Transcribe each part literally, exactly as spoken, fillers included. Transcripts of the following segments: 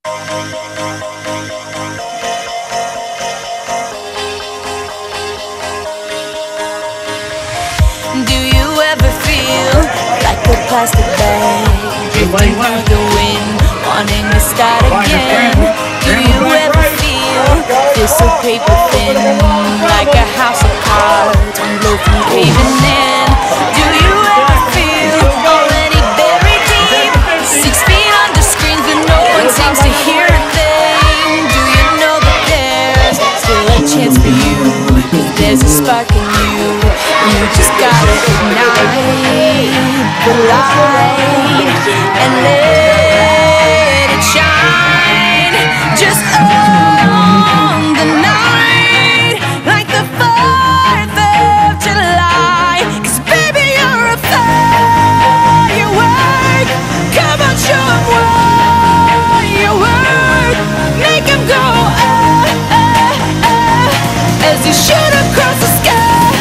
Do you ever feel like a plastic bag drifting through the wind, wanting to start again? Do you ever feel this so paper thin, like a house of cards, one blow from caving in? Do you ever feel already buried deep, six feet under screens but no one seems to hear a thing? Do you know that there's still a chance for you, if there's a spark in you? You just gotta ignite the light and let it shine. Just own the night like the fourth of July. 'Cause baby, you're a firework. Come on, show 'em what you work. Make 'em go ah, ah, ah, as you shoot across the sky.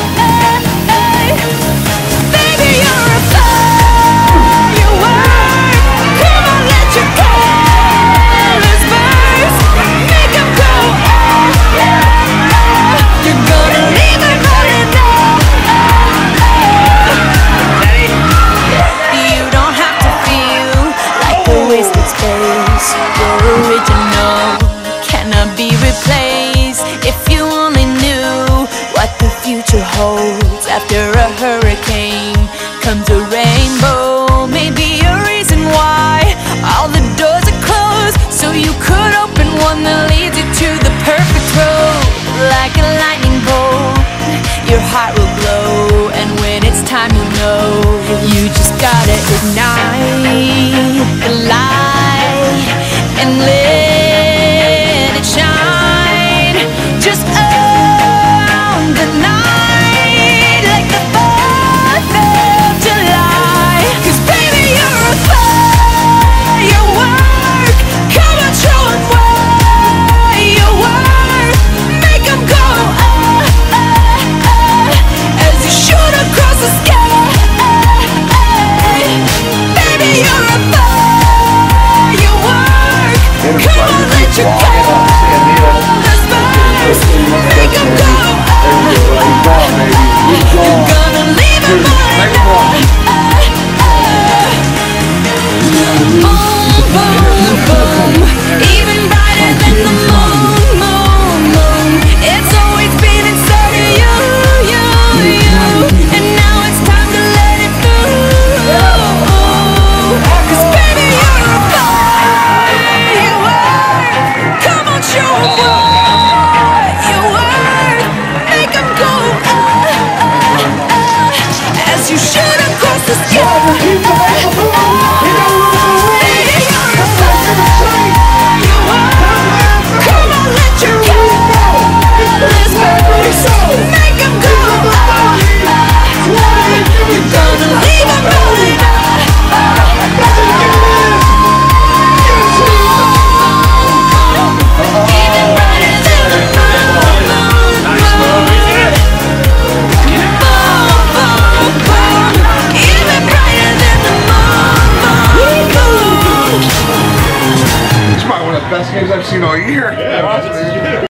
Holds after a hurricane comes a rainbow. Maybe a reason why all the doors are closed, so you could open one that leads you to the perfect road. Like a lightning bolt, your heart will glow, and when it's time you'll know. You just gotta ignite the light and live.